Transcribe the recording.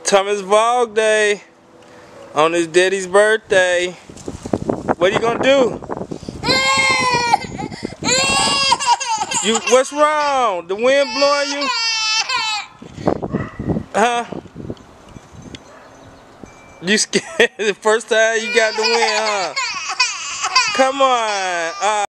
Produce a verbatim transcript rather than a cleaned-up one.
Thomas Vlog Day on his daddy's birthday. What are you gonna do? You, what's wrong? The wind blowing you? Huh? You scared the first time you got the wind, huh? Come on. Uh,